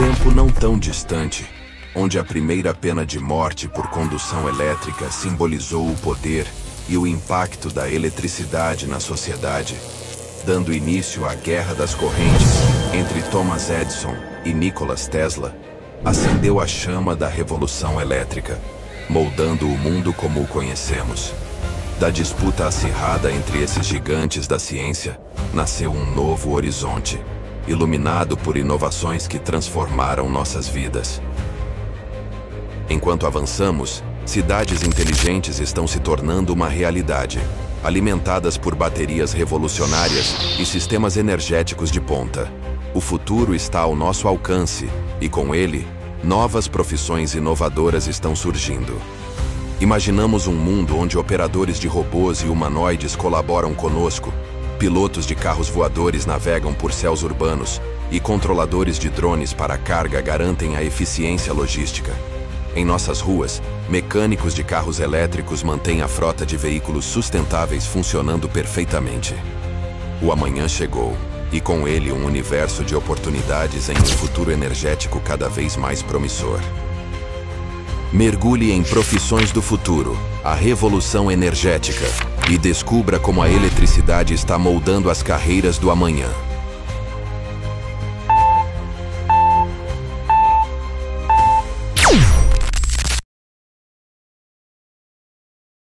tempo não tão distante, onde a primeira pena de morte por condução elétrica simbolizou o poder e o impacto da eletricidade na sociedade, dando início à Guerra das Correntes entre Thomas Edison e Nikola Tesla, acendeu a chama da Revolução Elétrica, moldando o mundo como o conhecemos. Da disputa acirrada entre esses gigantes da ciência, nasceu um novo horizonte, iluminado por inovações que transformaram nossas vidas. Enquanto avançamos, cidades inteligentes estão se tornando uma realidade, alimentadas por baterias revolucionárias e sistemas energéticos de ponta. O futuro está ao nosso alcance e, com ele, novas profissões inovadoras estão surgindo. Imaginamos um mundo onde operadores de robôs e humanoides colaboram conosco, pilotos de carros voadores navegam por céus urbanos e controladores de drones para carga garantem a eficiência logística. Em nossas ruas, mecânicos de carros elétricos mantêm a frota de veículos sustentáveis funcionando perfeitamente. O amanhã chegou, e com ele um universo de oportunidades em um futuro energético cada vez mais promissor. Mergulhe em Profissões do Futuro, a revolução energética, e descubra como a eletricidade está moldando as carreiras do amanhã.